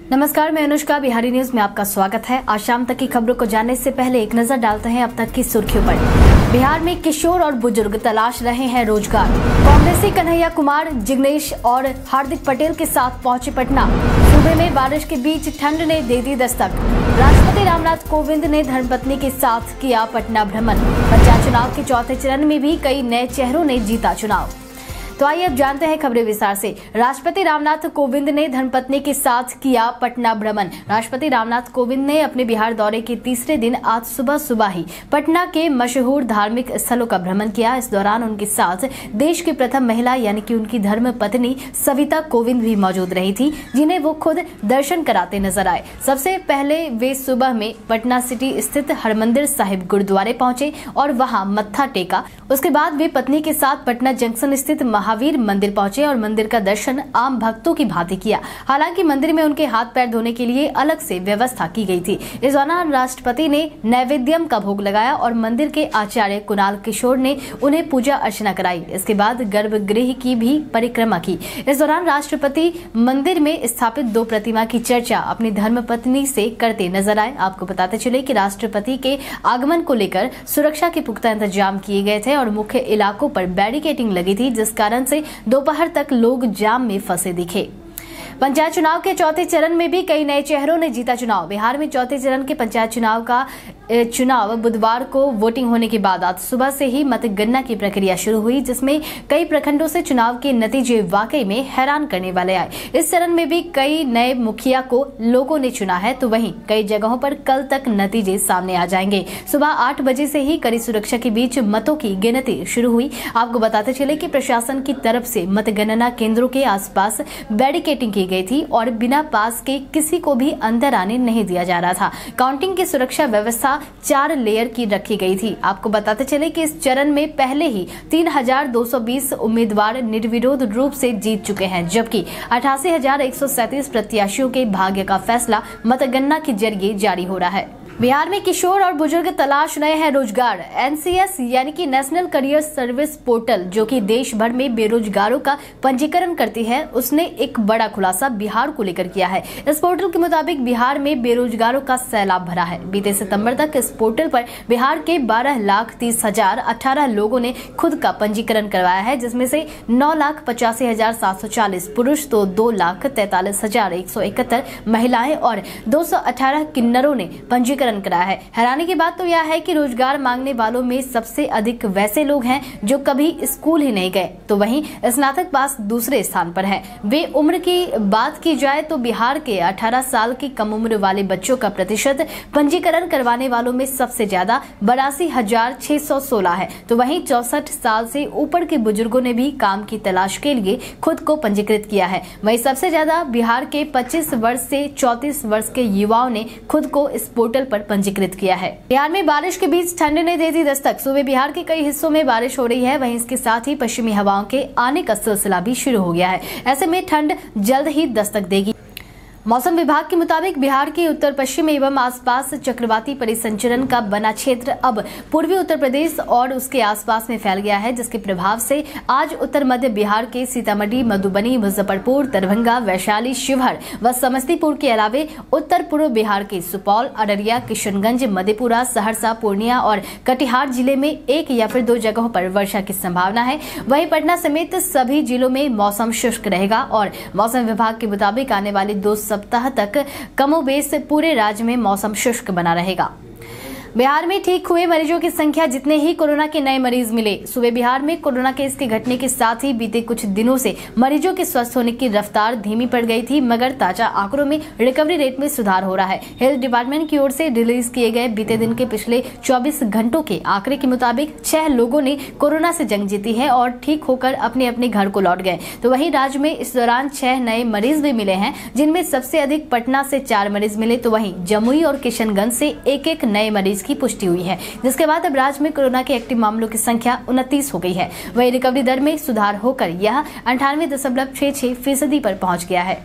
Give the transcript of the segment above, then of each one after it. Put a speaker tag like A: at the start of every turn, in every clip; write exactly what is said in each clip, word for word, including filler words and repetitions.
A: नमस्कार, मैं अनुष्का। बिहारी न्यूज में आपका स्वागत है। आज शाम तक की खबरों को जानने से पहले एक नजर डालते हैं अब तक की सुर्खियों पर। बिहार में किशोर और बुजुर्ग तलाश रहे हैं रोजगार। कांग्रेसी कन्हैया कुमार, जिग्नेश और हार्दिक पटेल के साथ पहुंचे पटना। सूबे में बारिश के बीच ठंड ने दे दी दस्तक। राष्ट्रपति रामनाथ कोविंद ने धर्मपत्नी के साथ किया पटना भ्रमण। पंचायत चुनाव के चौथे चरण में भी कई नए चेहरों ने जीता चुनाव। तो आइए अब जानते हैं खबरें विस्तार से। राष्ट्रपति रामनाथ कोविंद ने धर्मपत्नी के साथ किया पटना भ्रमण। राष्ट्रपति रामनाथ कोविंद ने अपने बिहार दौरे के तीसरे दिन आज सुबह सुबह ही पटना के मशहूर धार्मिक स्थलों का भ्रमण किया। इस दौरान उनके साथ देश की प्रथम महिला यानी कि उनकी धर्मपत्नी सविता कोविंद भी मौजूद रही थी, जिन्हें वो खुद दर्शन कराते नजर आए। सबसे पहले वे सुबह में पटना सिटी स्थित हरमंदिर साहिब गुरुद्वारे पहुंचे और वहां मत्था टेका। उसके बाद वे पत्नी के साथ पटना जंक्शन स्थित महावीर मंदिर पहुंचे और मंदिर का दर्शन आम भक्तों की भांति किया। हालांकि मंदिर में उनके हाथ पैर धोने के लिए अलग से व्यवस्था की गई थी। इस दौरान राष्ट्रपति ने नैवेद्यम का भोग लगाया और मंदिर के आचार्य कुणाल किशोर ने उन्हें पूजा अर्चना कराई। इसके बाद गर्भगृह की भी परिक्रमा की। इस दौरान राष्ट्रपति मंदिर में स्थापित दो प्रतिमा की चर्चा अपनी धर्मपत्नी से करते नजर आए। आपको बताते चले कि राष्ट्रपति के आगमन को लेकर सुरक्षा के पुख्ता इंतजाम किए गए थे और मुख्य इलाकों पर बैरिकेडिंग लगी थी, जिस कारण से दोपहर तक लोग जाम में फंसे दिखे। पंचायत चुनाव के चौथे चरण में भी कई नए चेहरों ने जीता चुनाव। बिहार में चौथे चरण के पंचायत चुनाव का चुनाव बुधवार को वोटिंग होने के बाद आज सुबह से ही मतगणना की प्रक्रिया शुरू हुई, जिसमें कई प्रखंडों से चुनाव के नतीजे वाकई में हैरान करने वाले आए। इस चरण में भी कई नए मुखिया को लोगों ने चुना है, तो वहीं कई जगहों पर कल तक नतीजे सामने आ जाएंगे। सुबह आठ बजे से ही कड़ी सुरक्षा के बीच मतों की गिनती शुरू हुई। आपको बताते चले कि प्रशासन की तरफ से मतगणना केंद्रों के आसपास बैरिकेडिंग की गई थी और बिना पास के किसी को भी अंदर आने नहीं दिया जा रहा था। काउंटिंग की सुरक्षा व्यवस्था चार लेयर की रखी गई थी। आपको बताते चले कि इस चरण में पहले ही तीन हजार दो सौ बीस उम्मीदवार निर्विरोध रूप से जीत चुके हैं, जबकि अठासी हजार एक सौ सैंतीस प्रत्याशियों के भाग्य का फैसला मतगणना के जरिए जारी हो रहा है। बिहार में किशोर और बुजुर्ग तलाश रहे हैं रोजगार। एनसीएस यानी कि नेशनल करियर सर्विस पोर्टल, जो कि देश भर में बेरोजगारों का पंजीकरण करती है, उसने एक बड़ा खुलासा बिहार को लेकर किया है। इस पोर्टल के मुताबिक बिहार में बेरोजगारों का सैलाब भरा है। बीते सितंबर तक इस पोर्टल पर बिहार के बारह लाख तीस हजार अठारह लोगों ने खुद का पंजीकरण करवाया है, जिसमें से नौ लाख पचासी हजार सात सौ चालीस पुरुष तो दो लाख तैतालीस हजार एक सौ इकहत्तर महिलाएं और दो सौ अठारह किन्नरों ने पंजीकरण कराया है। हैरानी की बात तो यह है कि रोजगार मांगने वालों में सबसे अधिक वैसे लोग हैं जो कभी स्कूल ही नहीं गए, तो वहीं स्नातक पास दूसरे स्थान पर है। वे उम्र की बात की जाए तो बिहार के अठारह साल की कम उम्र वाले बच्चों का प्रतिशत पंजीकरण करवाने वालों में सबसे ज्यादा बरासी हजार छह सौ सोलह है, तो वहीं चौसठ साल से ऊपर के बुजुर्गों ने भी काम की तलाश के लिए खुद को पंजीकृत किया है। वहीं सबसे ज्यादा बिहार के पच्चीस वर्ष से चौंतीस वर्ष के युवाओं ने खुद को इस पोर्टल पर पंजीकृत किया है। बिहार में बारिश के बीच ठंड ने दे दी दस्तक। सुबह बिहार के कई हिस्सों में बारिश हो रही है, वहीं इसके साथ ही पश्चिमी हवाओं के आने का सिलसिला भी शुरू हो गया है। ऐसे में ठंड जल्द ही दस्तक देगी। मौसम विभाग के मुताबिक बिहार के उत्तर पश्चिम एवं आसपास चक्रवाती परिसंचरण का बना क्षेत्र अब पूर्वी उत्तर प्रदेश और उसके आसपास में फैल गया है, जिसके प्रभाव से आज उत्तर मध्य बिहार के सीतामढ़ी, मधुबनी, मुजफ्फरपुर, दरभंगा, वैशाली, शिवहर व समस्तीपुर के अलावे उत्तर पूर्व बिहार के सुपौल, अररिया, किशनगंज, मधेपुरा, सहरसा, पूर्णिया और कटिहार जिले में एक या फिर दो जगहों पर वर्षा की संभावना है। वहीं पटना समेत सभी जिलों में मौसम शुष्क रहेगा और मौसम विभाग के मुताबिक आने वाले दो सप्ताह तक कमोबेश पूरे राज्य में मौसम शुष्क बना रहेगा। बिहार में ठीक हुए मरीजों की संख्या जितने ही कोरोना के नए मरीज मिले। सुबह बिहार में कोरोना केस के घटने के साथ ही बीते कुछ दिनों से मरीजों के स्वस्थ होने की रफ्तार धीमी पड़ गई थी, मगर ताजा आंकड़ों में रिकवरी रेट में सुधार हो रहा है। हेल्थ डिपार्टमेंट की ओर से रिलीज किए गए बीते दिन के पिछले चौबीस घंटों के आंकड़े के मुताबिक छह लोगों ने कोरोना से जंग जीती है और ठीक होकर अपने अपने घर को लौट गए। तो वहीं राज्य में इस दौरान छह नए मरीज भी मिले हैं, जिनमें सबसे अधिक पटना से चार मरीज मिले, तो वहीं जमुई और किशनगंज से एक एक नए मरीज की पुष्टि हुई है, जिसके बाद अब राज्य में कोरोना के एक्टिव मामलों की संख्या उनतीस हो गई है। वहीं रिकवरी दर में सुधार होकर यह अंठानवे दशमलव छह छह फीसदी पर पहुंच गया है।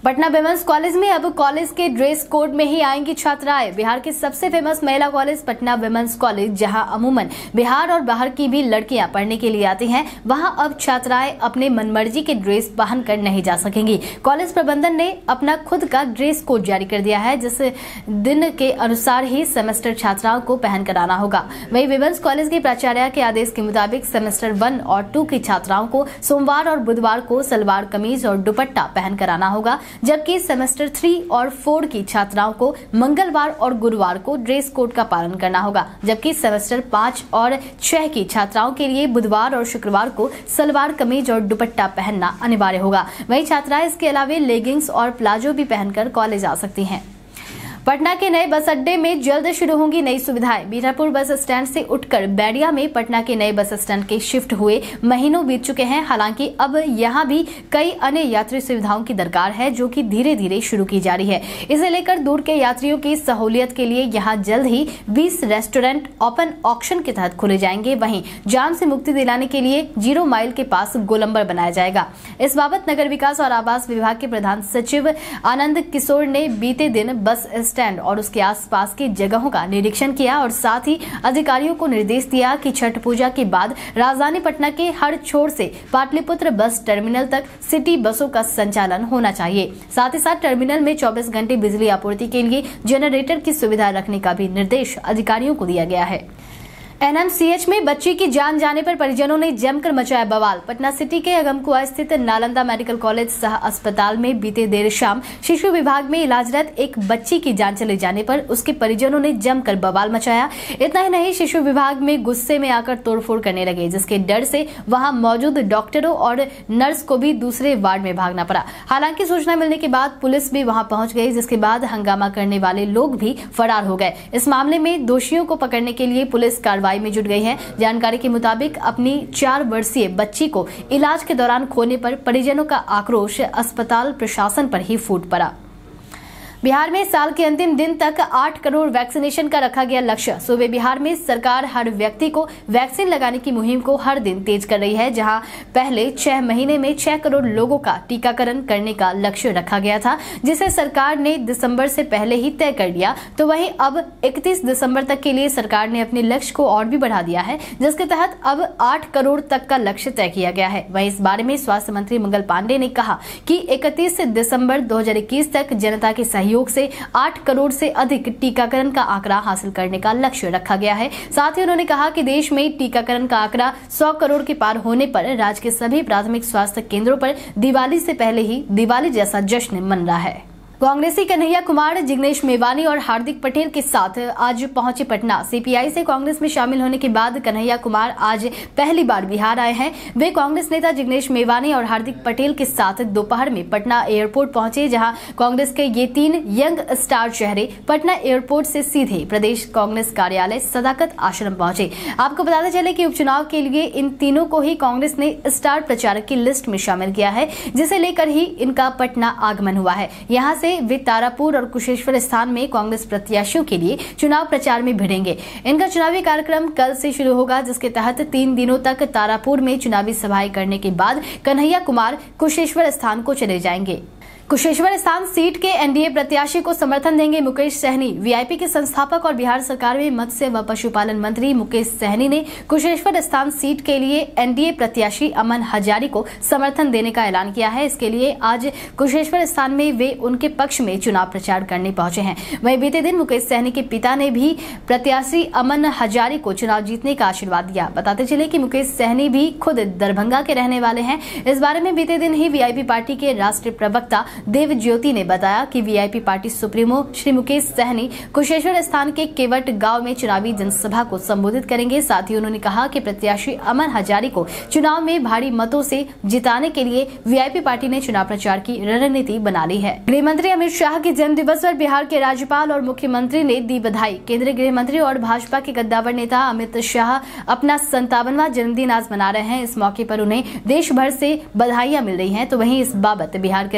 A: पटना विमेंस कॉलेज में अब कॉलेज के ड्रेस कोड में ही आएंगी छात्राएं। बिहार के सबसे फेमस महिला कॉलेज पटना विमेंस कॉलेज, जहां अमूमन बिहार और बाहर की भी लड़कियां पढ़ने के लिए आती हैं, वहां अब छात्राएं अपने मनमर्जी के ड्रेस पहनकर नहीं जा सकेंगी। कॉलेज प्रबंधन ने अपना खुद का ड्रेस कोड जारी कर दिया है, जिस दिन के अनुसार ही सेमेस्टर छात्राओं को पहन कर आना होगा। वहीं विमेंस कॉलेज के प्राचार्य के आदेश के मुताबिक सेमेस्टर वन और टू की छात्राओं को सोमवार और बुधवार को सलवार कमीज और दुपट्टा पहन कर आना होगा, जबकि सेमेस्टर थ्री और फोर की छात्राओं को मंगलवार और गुरुवार को ड्रेस कोड का पालन करना होगा, जबकि सेमेस्टर पाँच और छह की छात्राओं के लिए बुधवार और शुक्रवार को सलवार कमीज और दुपट्टा पहनना अनिवार्य होगा। वहीं छात्राएं इसके अलावा लेगिंग्स और प्लाजो भी पहनकर कॉलेज आ सकती हैं। पटना के नए बस अड्डे में जल्द शुरू होंगी नई सुविधाएं। बीरापुर बस स्टैंड से उठकर बैरिया में पटना के नए बस स्टैंड के शिफ्ट हुए महीनों बीत चुके हैं। हालांकि अब यहां भी कई अन्य यात्री सुविधाओं की दरकार है, जो कि धीरे धीरे शुरू की जा रही है। इसे लेकर दूर के यात्रियों की सहूलियत के लिए यहां जल्द ही बीस रेस्टोरेंट ओपन ऑक्शन के तहत खोले जाएंगे। वहीं जाम से मुक्ति दिलाने के लिए जीरो माइल के पास गोलंबर बनाया जाएगा। इस बाबत नगर विकास और आवास विभाग के प्रधान सचिव आनंद किशोर ने बीते दिन बस स्टैंड और उसके आसपास की जगहों का निरीक्षण किया और साथ ही अधिकारियों को निर्देश दिया कि छठ पूजा के बाद राजधानी पटना के हर छोर से पाटलिपुत्र बस टर्मिनल तक सिटी बसों का संचालन होना चाहिए। साथ ही साथ टर्मिनल में चौबीस घंटे बिजली आपूर्ति के लिए जनरेटर की सुविधा रखने का भी निर्देश अधिकारियों को दिया गया है। एनएमसीएच में बच्ची की जान जाने पर परिजनों ने जमकर मचाया बवाल। पटना सिटी के अगमकुआ स्थित नालंदा मेडिकल कॉलेज सह अस्पताल में बीते देर शाम शिशु विभाग में इलाजरत एक बच्ची की जान चले जाने पर उसके परिजनों ने जमकर बवाल मचाया। इतना ही नहीं, शिशु विभाग में गुस्से में आकर तोड़फोड़ करने लगे, जिसके डर से वहां मौजूद डॉक्टरों और नर्स को भी दूसरे वार्ड में भागना पड़ा। हालांकि सूचना मिलने के बाद पुलिस भी वहां पहुंच गई, जिसके बाद हंगामा करने वाले लोग भी फरार हो गए। इस मामले में दोषियों को पकड़ने के लिए पुलिस कार्रवाई में जुट गई है। जानकारी के मुताबिक अपनी चार वर्षीय बच्ची को इलाज के दौरान खोने पर परिजनों का आक्रोश अस्पताल प्रशासन पर ही फूट पड़ा। बिहार में साल के अंतिम दिन तक आठ करोड़ वैक्सीनेशन का रखा गया लक्ष्य। सूबे बिहार में सरकार हर व्यक्ति को वैक्सीन लगाने की मुहिम को हर दिन तेज कर रही है। जहां पहले छह महीने में छह करोड़ लोगों का टीकाकरण करने का लक्ष्य रखा गया था, जिसे सरकार ने दिसंबर से पहले ही तय कर लिया, तो वहीं अब इकतीस दिसंबर तक के लिए सरकार ने अपने लक्ष्य को और भी बढ़ा दिया है, जिसके तहत अब आठ करोड़ तक का लक्ष्य तय किया गया है। वहीं इस बारे में स्वास्थ्य मंत्री मंगल पांडे ने कहा कि इकतीस दिसंबर दो हजार इक्कीस तक जनता के सहयोग से आठ करोड़ से अधिक टीकाकरण का आंकड़ा हासिल करने का लक्ष्य रखा गया है। साथ ही उन्होंने कहा कि देश में टीकाकरण का आंकड़ा सौ करोड़ के पार होने पर राज्य के सभी प्राथमिक स्वास्थ्य केंद्रों पर दिवाली से पहले ही दिवाली जैसा जश्न मन रहा है। कांग्रेसी कन्हैया कुमार जिग्नेश मेवानी और हार्दिक पटेल के साथ आज पहुंचे पटना। सीपीआई से कांग्रेस में शामिल होने के बाद कन्हैया कुमार आज पहली बार बिहार आए हैं। वे कांग्रेस नेता जिग्नेश मेवानी और हार्दिक पटेल के साथ दोपहर में पटना एयरपोर्ट पहुंचे, जहां कांग्रेस के ये तीन यंग स्टार चेहरे पटना एयरपोर्ट से सीधे प्रदेश कांग्रेस कार्यालय सदाकत आश्रम पहुंचे। आपको बताते चले कि उपचुनाव के लिए इन तीनों को ही कांग्रेस ने स्टार प्रचारक की लिस्ट में शामिल किया है, जिसे लेकर ही इनका पटना आगमन हुआ है। यहाँ से वे तारापुर और कुशेश्वर स्थान में कांग्रेस प्रत्याशियों के लिए चुनाव प्रचार में भिड़ेंगे। इनका चुनावी कार्यक्रम कल से शुरू होगा, जिसके तहत तीन दिनों तक तारापुर में चुनावी सभाएं करने के बाद कन्हैया कुमार कुशेश्वर स्थान को चले जाएंगे। कुशेश्वर स्थान सीट के एनडीए प्रत्याशी को समर्थन देंगे मुकेश सहनी। वीआईपी के संस्थापक और बिहार सरकार में मत्स्य व पशुपालन मंत्री मुकेश सहनी ने कुशेश्वर स्थान सीट के लिए एनडीए प्रत्याशी अमन हजारी को समर्थन देने का ऐलान किया है। इसके लिए आज कुशेश्वर स्थान में वे उनके पक्ष में चुनाव प्रचार करने पहुंचे हैं। वहीं बीते दिन मुकेश सहनी के पिता ने भी प्रत्याशी अमन हजारी को चुनाव जीतने का आशीर्वाद दिया। बताते चले कि मुकेश सहनी भी खुद दरभंगा के रहने वाले हैं। इस बारे में बीते दिन ही वीआईपी पार्टी के राष्ट्रीय प्रवक्ता देव ज्योति ने बताया कि VIP party supremo Shri Mukesh Sahani Kusheshwar Sthan के केवट गांव में चुनावी जनसभा को संबोधित करेंगे। साथ ही उन्होंने कहा कि प्रत्याशी अमन हजारी को चुनाव में भारी मतों से जिताने के लिए वीआईपी पार्टी ने चुनाव प्रचार की रणनीति बना ली है। गृह मंत्री अमित शाह के जन्म दिवस पर बिहार के राज्यपाल और मुख्यमंत्री ने दी बधाई। केंद्रीय गृह मंत्री और भाजपा के कद्दावर नेता अमित शाह अपना संतावनवां जन्मदिन आज मना रहे हैं। इस मौके पर उन्हें देश भर से बधाइयां मिल रही हैं। तो वहीं इस बाबत बिहार के राज्यपाल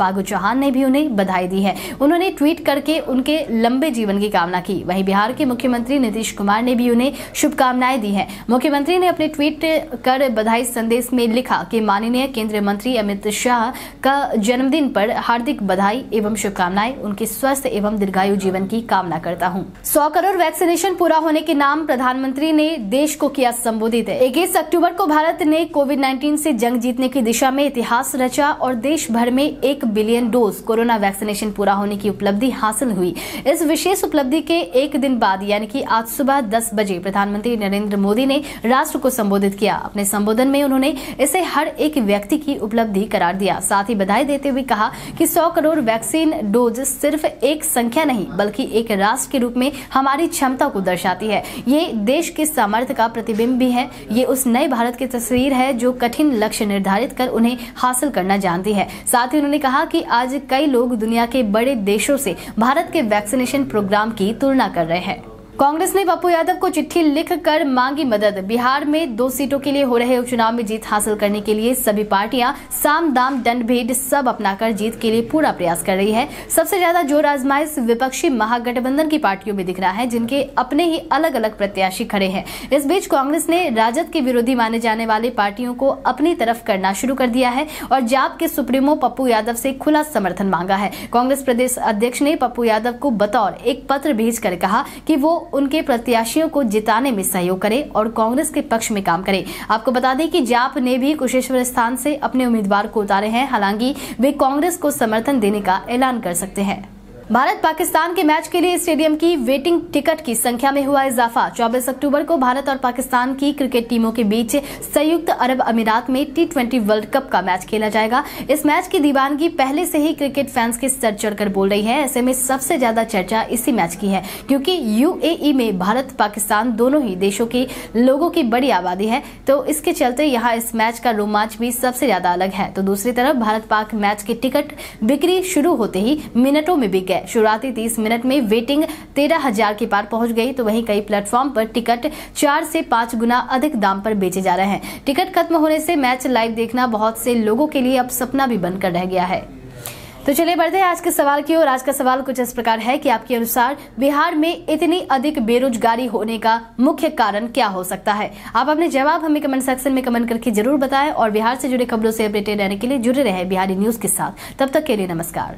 A: फागू चौहान ने भी उन्हें बधाई दी है। उन्होंने ट्वीट करके उनके लंबे जीवन की कामना की। वहीं बिहार के मुख्यमंत्री नीतीश कुमार ने भी उन्हें शुभकामनाएं दी हैं। मुख्यमंत्री ने अपने ट्वीट कर बधाई संदेश में लिखा कि माननीय केंद्रीय मंत्री अमित शाह का जन्मदिन पर हार्दिक बधाई एवं शुभकामनाएं। उनके स्वस्थ एवं दीर्घायु जीवन की कामना करता हूं। सौ करोड़ वैक्सीनेशन पूरा होने के नाम प्रधानमंत्री ने देश को किया संबोधित। इक्कीस अक्टूबर को भारत ने कोविड उन्नीस से जंग जीतने की दिशा में इतिहास रचा और देश भर में एक बिलियन डोज कोरोना वैक्सीनेशन पूरा होने की उपलब्धि हासिल हुई। इस विशेष उपलब्धि के एक दिन बाद यानी कि आज सुबह दस बजे प्रधानमंत्री नरेंद्र मोदी ने राष्ट्र को संबोधित किया। अपने संबोधन में उन्होंने इसे हर एक व्यक्ति की उपलब्धि करार दिया। साथ ही बधाई देते हुए कहा कि सौ करोड़ वैक्सीन डोज सिर्फ एक संख्या नहीं बल्कि एक राष्ट्र के रूप में हमारी क्षमता को दर्शाती है। ये देश के सामर्थ्य का प्रतिबिंब भी है। ये उस नए भारत की तस्वीर है जो कठिन लक्ष्य निर्धारित कर उन्हें हासिल करना जानती है। साथ ही उन्होंने कहा कि आज कई लोग दुनिया के बड़े देशों से भारत के वैक्सीनेशन प्रोग्राम की तुलना कर रहे हैं। कांग्रेस ने पप्पू यादव को चिट्ठी लिखकर मांगी मदद। बिहार में दो सीटों के लिए हो रहे उपचुनाव में जीत हासिल करने के लिए सभी पार्टियां साम दाम दंड भेद सब अपनाकर जीत के लिए पूरा प्रयास कर रही है। सबसे ज्यादा जोर आजमाइश विपक्षी महागठबंधन की पार्टियों में दिख रहा है, जिनके अपने ही अलग अलग प्रत्याशी खड़े हैं। इस बीच कांग्रेस ने राजद के विरोधी माने जाने वाले पार्टियों को अपनी तरफ करना शुरू कर दिया है और जाप के सुप्रीमो पप्पू यादव से खुला समर्थन मांगा है। कांग्रेस प्रदेश अध्यक्ष ने पप्पू यादव को बतौर एक पत्र भेजकर कहा कि वो उनके प्रत्याशियों को जिताने में सहयोग करे और कांग्रेस के पक्ष में काम करे। आपको बता दें कि जाप ने भी कुशेश्वर स्थान से अपने उम्मीदवार को उतारे हैं। हालांकि वे कांग्रेस को समर्थन देने का ऐलान कर सकते हैं। भारत पाकिस्तान के मैच के लिए स्टेडियम की वेटिंग टिकट की संख्या में हुआ इजाफा। चौबीस अक्टूबर को भारत और पाकिस्तान की क्रिकेट टीमों के बीच संयुक्त अरब अमीरात में टी ट्वेंटी वर्ल्ड कप का मैच खेला जाएगा। इस मैच की दीवानगी पहले से ही क्रिकेट फैंस के सर चढ़कर बोल रही है। ऐसे में सबसे ज्यादा चर्चा इसी मैच की है, क्योंकि यूएई में भारत पाकिस्तान दोनों ही देशों के लोगों की बड़ी आबादी है, तो इसके चलते यहाँ इस मैच का रोमांच भी सबसे ज्यादा अलग है। तो दूसरी तरफ भारत पाक मैच की टिकट बिक्री शुरू होते ही मिनटों में बिक गए। शुरुआती तीस मिनट में वेटिंग तेरह हजार के पार पहुंच गई, तो वहीं कई प्लेटफॉर्म पर टिकट चार से पांच गुना अधिक दाम पर बेचे जा रहे हैं। टिकट खत्म होने से मैच लाइव देखना बहुत से लोगों के लिए अब सपना भी बनकर रह गया है। तो चलिए बढ़ते हैं आज के सवाल की ओर। आज का सवाल कुछ इस प्रकार है कि आपके अनुसार बिहार में इतनी अधिक बेरोजगारी होने का मुख्य कारण क्या हो सकता है? आप अपने जवाब हमें कमेंट सेक्शन में कमेंट करके जरूर बताएं और बिहार से जुड़े खबरों से अपडेटेड रहने के लिए जुड़े रहे बिहारी न्यूज के साथ। तब तक के लिए नमस्कार।